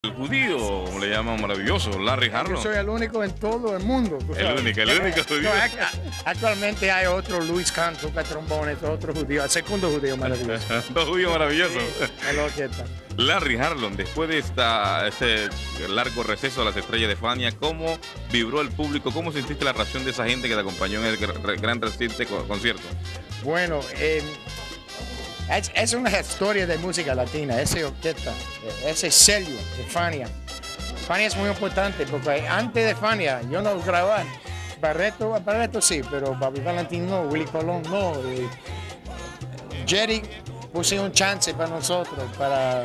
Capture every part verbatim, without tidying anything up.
El judío, como le llaman, maravilloso, Larry Harlow. Yo soy el único en todo el mundo. El único, el único judío. No, actualmente hay otro Luis Kahn, toca trombones, otro judío, el segundo judío maravilloso. Dos judíos maravillosos. Sí, la orquesta. Larry Harlow, después de esta, este largo receso a las estrellas de Fania, ¿cómo vibró el público? ¿Cómo sentiste la reacción de esa gente que te acompañó en el gran reciente concierto? Bueno, eh, es, es una historia de música latina, esa orquesta, ese sello de Fania. Fania es muy importante porque antes de Fania yo no grababa. Barreto, Barreto sí, pero Bobby Valentín no, Willy Colón no. Eh, Jerry puse un chance para nosotros, para,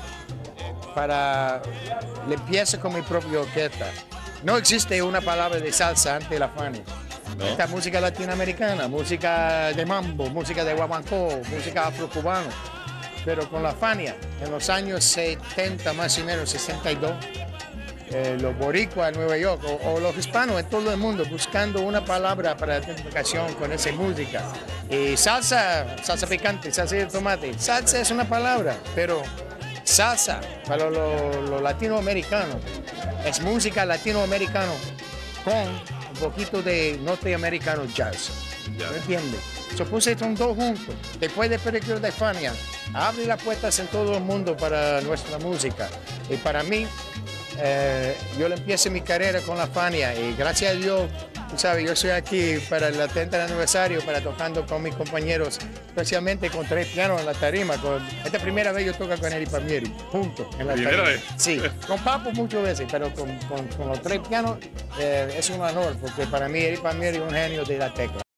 para limpiarse con mi propia orquesta. No existe una palabra de salsa antes de la Fania. ¿No? Esta música latinoamericana, música de mambo, música de guaguancó, música afrocubana. Pero con la Fania, en los años setenta más o menos, sesenta y dos, eh, los boricuas en Nueva York o, o los hispanos en todo el mundo buscando una palabra para identificación con esa música. Y salsa, salsa picante, salsa de tomate. Salsa es una palabra, pero salsa para los lo latinoamericanos es música latinoamericana con un poquito de norteamericano jazz. ¿Me entiendes? So, puse estos dos juntos. Después de película de Fania, abre las puertas en todo el mundo para nuestra música. Y para mí, eh, yo le empecé mi carrera con la Fania y gracias a Dios, tú sabes, yo estoy aquí para el treinta aniversario, para tocando con mis compañeros, especialmente con tres pianos en la tarima. Con, esta primera vez yo toco con Eddie Palmieri, juntos en la ¿Primera tarima. vez? Sí, con Papo muchas veces, pero con, con, con los tres pianos eh, es un honor, porque para mí Eddie Palmieri es un genio de la tecla.